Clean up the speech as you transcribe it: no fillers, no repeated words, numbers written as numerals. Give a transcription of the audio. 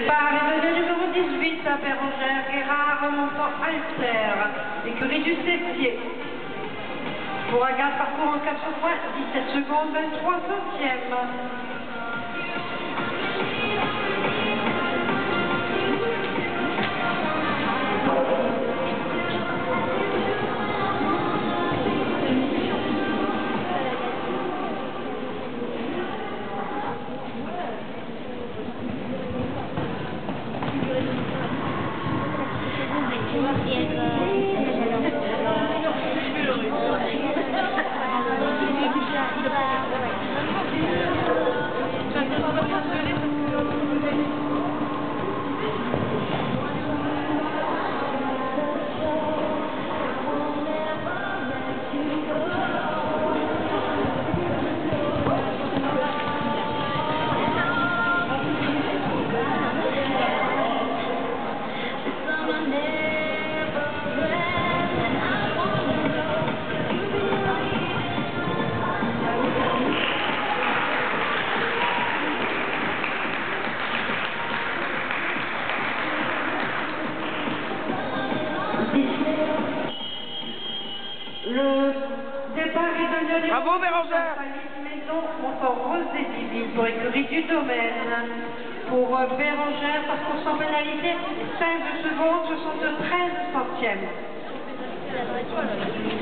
départ est donné numéro 18 à Bérengère, Guérard, remontant Alter, écurie du Septier. Pour Agathe, parcours en 4 points, 17 secondes, 23 centièmes. Le départ est donné. Bravo Bérengère. Maison montant Rose des Divines pour écurie du Domaine. Pour Bérengère, parcours sans pénalité, 16 secondes, 73 centièmes.